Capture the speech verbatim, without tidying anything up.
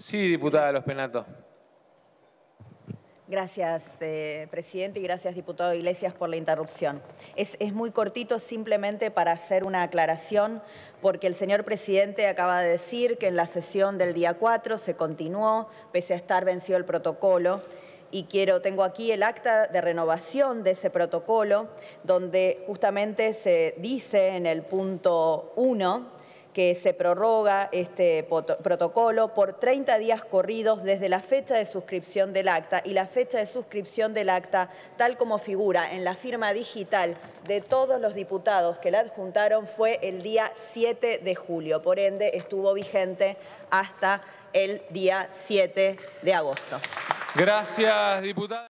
Sí, diputada Los Penato. Gracias, eh, presidente, y gracias, diputado Iglesias, por la interrupción. Es, es muy cortito, simplemente para hacer una aclaración, porque el señor presidente acaba de decir que en la sesión del día cuatro se continuó, pese a estar vencido el protocolo, y quiero, tengo aquí el acta de renovación de ese protocolo, donde justamente se dice en el punto uno que se prorroga este protocolo por treinta días corridos desde la fecha de suscripción del acta, y la fecha de suscripción del acta, tal como figura en la firma digital de todos los diputados que la adjuntaron, fue el día siete de julio. Por ende, estuvo vigente hasta el día siete de agosto. Gracias, diputada.